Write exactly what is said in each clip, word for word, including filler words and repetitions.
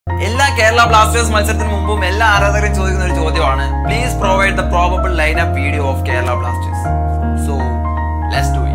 എല്ലാ കേരള ബ്ലാസ്റ്റേഴ്സ് മത്സരത്തിന് മുമ്പും എല്ലാ ആരാധകരും ചോദിക്കുന്ന ഒരു ചോദ്യമാണ്, please provide the probable lineup video of Kerala Blasters. So let's do it.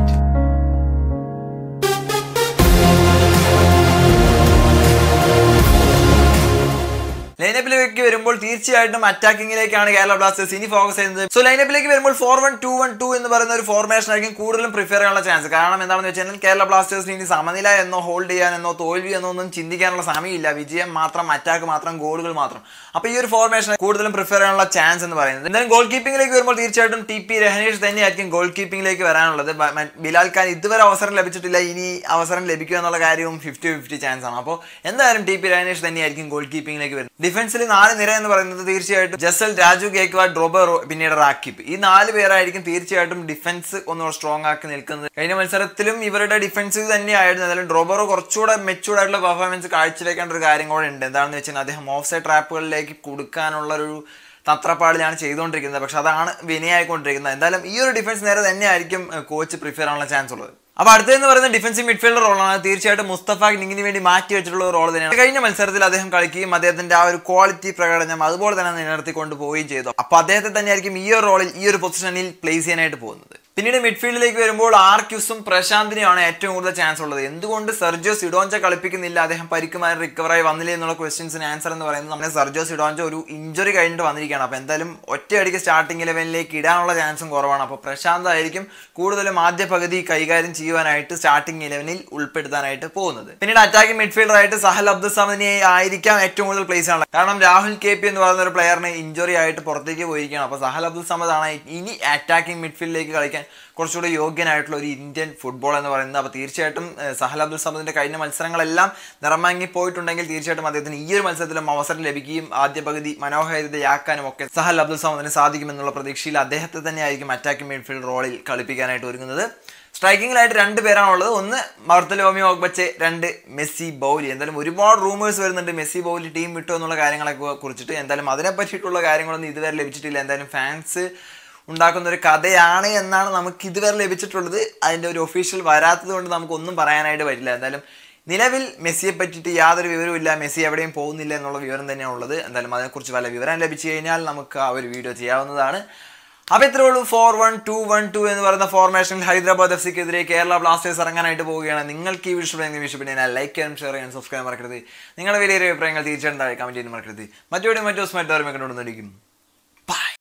ലൈനപ്പിലേക്ക് വരുമ്പോൾ തീർച്ചയായിട്ടും അറ്റാക്കിങ്ങിലേക്കാണ് കേരള ബ്ലാസ്റ്റേഴ്സ് ഇനി ഫോക്കസ് ചെയ്യുന്നത്. സോ ലൈനപ്പിലേക്ക് വരുമ്പോൾ four one two one two എന്ന് പറയുന്ന ഒരു ഫോർമേഷൻ ആയിരിക്കും കൂടുതലും പ്രിഫർ ചെയ്യാനുള്ള ചാൻസ്. കാരണം എന്താണെന്ന് വെച്ച് കഴിഞ്ഞാൽ കേരള ബ്ലാസ്റ്റേഴ്സിന് ഇനി സമനില എന്നോ ഹോൾഡ് ചെയ്യാനെന്നോ തോൽവി എന്നോ ഒന്നും ചിന്തിക്കാനുള്ള സമയമില്ല. വിജയം മാത്രം, അറ്റാക്ക് മാത്രം, ഗോളുകൾ മാത്രം. അപ്പോൾ ഈ ഒരു ഫോർമേഷൻ കൂടുതലും പ്രിഫർ ചെയ്യാനുള്ള ചാൻസ് എന്ന് പറയുന്നത്. എന്തായാലും ഗോൾ കീപ്പിംഗിലേക്ക് വരുമ്പോൾ തീർച്ചയായിട്ടും ടി പി രഹനേഷ് തന്നെയായിരിക്കും ഗോൾ കീപ്പിംഗിലേക്ക് വരാനുള്ളത്. ബിലാൽ ഖാൻ ഇതുവരെ അവസരം ലഭിച്ചിട്ടില്ല, ഇനി അവസരം ലഭിക്കുക എന്നുള്ള കാര്യവും ഫിഫ്റ്റി ഫിഫ്റ്റി ചാൻസ് ആണ്. അപ്പോൾ എന്തായാലും ടി പി രഹനേഷ് തന്നെയായിരിക്കും ഗോൾ കീപ്പിംഗിലേക്ക് വരുന്നത്. ഡിഫൻസിൽ നാല് നിര എന്ന് പറയുന്നത് തീർച്ചയായിട്ടും ജസൽ, രാജു ഗേക്വാഡ്, റോബറോ, പിന്നീട് റാക്കിബ്, ഈ നാല് പേരായിരിക്കും തീർച്ചയായിട്ടും ഡിഫൻസ് ഒന്നുകൂടെ സ്ട്രോങ് ആക്കി നിൽക്കുന്നത്. കഴിഞ്ഞ മത്സരത്തിലും ഇവരുടെ ഡിഫൻസ് തന്നെയായിരുന്നു. എന്നാലും റോബറോ കുറച്ചുകൂടെ മെച്ചൂർഡ് ആയിട്ടുള്ള പെർഫോമൻസ് കാഴ്ചവെക്കേണ്ട ഒരു കാര്യം കൂടെ ഉണ്ട്. എന്താണെന്ന് വെച്ചാൽ അദ്ദേഹം ഓഫ് സൈഡ് ട്രാപ്പുകളിലേക്ക് കൊടുക്കാനുള്ള ഒരു തത്രപ്പാടിലാണ് ചെയ്തുകൊണ്ടിരിക്കുന്നത്. പക്ഷെ അതാണ് വിനയായിക്കൊണ്ടിരിക്കുന്നത്. എന്തായാലും ഈ ഒരു ഡിഫൻസ് നേരെ തന്നെയായിരിക്കും കോച്ച് പ്രിഫർ ചെയ്യാനുള്ള ചാൻസ് ഉള്ളത്. അപ്പോൾ അടുത്തതെന്ന് പറയുന്നത് ഡിഫൻസീവ് മിഡ്ഫീൽഡർ റോളാണ്. തീർച്ചയായിട്ടും മുസ്തഫ നിങ്ങിന് വേണ്ടി മാറ്റി വെച്ചിട്ടുള്ള റോൾ തന്നെയാണ്. കഴിഞ്ഞ മത്സരത്തിൽ അദ്ദേഹം കളിക്കുകയും അദ്ദേഹത്തിന്റെ ആ ഒരു ക്വാളിറ്റി പ്രകടനം അതുപോലെ തന്നെ നിലനിർത്തിക്കൊണ്ട് പോവുകയും ചെയ്തു. അപ്പോൾ അദ്ദേഹത്തെ തന്നെയായിരിക്കും ഈ ഒരു റോളിൽ, ഈ ഒരു പൊസിഷനിൽ പ്ലേസ് ചെയ്യാനായിട്ട് പോകുന്നത്. പിന്നീട് മിഡ്ഫീൽഡിലേക്ക് വരുമ്പോൾ ആർക്യൂസും പ്രശാന്തിനെയാണ് ഏറ്റവും കൂടുതൽ ചാൻസ് ഉള്ളത്. എന്തുകൊണ്ട് സെർജിയോ സിഡോഞ്ച കളിപ്പിക്കുന്നില്ല, അദ്ദേഹം പരിക്കുമായി റിക്കവറായി വന്നില്ല എന്നുള്ള ക്വസ്റ്റ്യൻസിന് ആൻസർ എന്ന് പറയുന്നത് നമ്മുടെ സെർജിയോ സിഡോഞ്ച ഒരു ഇഞ്ചുറി കഴിഞ്ഞിട്ട് വന്നിരിക്കുകയാണ്. അപ്പോൾ എന്തായാലും ഒറ്റയടിക്ക് സ്റ്റാർട്ടിംഗ് ഇലവനിലേക്ക് ഇടാനുള്ള ചാൻസും കുറവാണ്. അപ്പോൾ പ്രശാന്ത് ആയിരിക്കും കൂടുതലും ആദ്യ പകുതി കൈകാര്യം ചെയ്യുവാനായിട്ട് സ്റ്റാർട്ടിംഗ് ഇലവനിൽ ഉൾപ്പെടുത്താനായിട്ട് പോകുന്നത്. പിന്നീട് അറ്റാക്കിംഗ് മിഡ്ഫീൽഡർ ആയിട്ട് സഹൽ അബ്ദുൽ സമദിനെ ആയിരിക്കാം ഏറ്റവും കൂടുതൽ പ്ലേസ് ആണ്. കാരണം രാഹുൽ കെ പി എന്ന് പറയുന്ന ഒരു പ്ലെയറിന് ഇഞ്ചുറി ആയിട്ട് പുറത്തേക്ക് പോയിരിക്കുകയാണ്. അപ്പോൾ സഹൽ അബ്ദുൽ സമദ് ആണ് ഇനി അറ്റാക്കിംഗ് മിഡ്ഫീൽഡിലേക്ക് കളിക്കാൻ കുറച്ചുകൂടി യോഗ്യനായിട്ടുള്ള ഒരു ഇന്ത്യൻ ഫുട്ബോൾ എന്ന് പറയുന്നത്. അപ്പോൾ തീർച്ചയായിട്ടും സഹൽ അബ്ദുൽ സമദിന്റെ കഴിഞ്ഞ മത്സരങ്ങളെല്ലാം നിറമങ്ങി പോയിട്ടുണ്ടെങ്കിൽ തീർച്ചയായിട്ടും അദ്ദേഹത്തിന് ഈ ഒരു മത്സരത്തിലും അവസരം ലഭിക്കുകയും ആദ്യ പകുതി മനോഹാരിതയാക്കാനും ഒക്കെ സഹൽ അബ്ദുൽ സമദിന് സാധിക്കുമെന്നുള്ള പ്രതീക്ഷയിൽ അദ്ദേഹത്തെ തന്നെയായിരിക്കും അറ്റാക്കിംഗ് മിഡ്ഫീൽഡ് റോളിൽ കളിപ്പിക്കാനായിട്ട് ഒരുങ്ങുന്നത്. സ്ട്രൈക്കിങ്ങിലായിട്ട് രണ്ട് പേരാണുള്ളത്. ഒന്ന് മർത്തലോമി ഓഗ്ബച്ചെ, രണ്ട് മെസ്സി ബൗലി. എന്തായാലും ഒരുപാട് റൂമേഴ്സ് വരുന്നുണ്ട് മെസ്സി ബൗലി ടീം വിട്ടു എന്നുള്ള കാര്യങ്ങളൊക്കെ കുറിച്ചിട്ട്. എന്തായാലും അതിനെ പറ്റിയിട്ടുള്ള കാര്യങ്ങളൊന്നും ഇതുവരെ ലഭിച്ചിട്ടില്ല. എന്തായാലും ഫാൻസ് ഉണ്ടാക്കുന്ന ഒരു കഥയാണ് എന്നാണ് നമുക്ക് ഇതുവരെ ലഭിച്ചിട്ടുള്ളത്. അതിൻ്റെ ഒരു ഒഫീഷ്യൽ വരാത്തത് കൊണ്ട് നമുക്കൊന്നും പറയാനായിട്ട് പറ്റില്ല. എന്തായാലും നിലവിൽ മെസ്സിയെ പറ്റിയിട്ട് യാതൊരു വിവരവും ഇല്ല, മെസ്സി എവിടെയും പോകുന്നില്ല എന്നുള്ള വിവരം തന്നെയാണ് ഉള്ളത്. എന്തായാലും അതിനെക്കുറിച്ച് വല്ല വിവരം ലഭിച്ചു കഴിഞ്ഞാൽ നമുക്ക് ആ ഒരു വീഡിയോ ചെയ്യാവുന്നതാണ്. അപ്പോൾ ഇത്രേ ഉള്ളൂ. Four one two one two എന്ന് പറയുന്ന ഫോർമേഷനിൽ ഹൈദരാബാദ് എഫ് സിക്കെതിരെ കേരള ബ്ലാസ്റ്റേഴ്സ് ഇറങ്ങാനായിട്ട് പോവുകയാണ്. നിങ്ങൾക്ക് ഈ വിഷയം വിഷയപ്പെടുന്ന ലൈക്ക് ചെയ്യാനും ഷെയർ ചെയ്യാനും സബ്സ്ക്രൈബ് മറക്കരുത്. നിങ്ങളുടെ വലിയ അഭിപ്രായങ്ങൾ തീർച്ചയായിട്ടും താഴെ കമൻറ്റ് ചെയ്യാൻ മറക്കരുത്. മറ്റോടെ മറ്റോ സ്മാർട്ട് കണ്ടുകൊണ്ടിരിക്കും.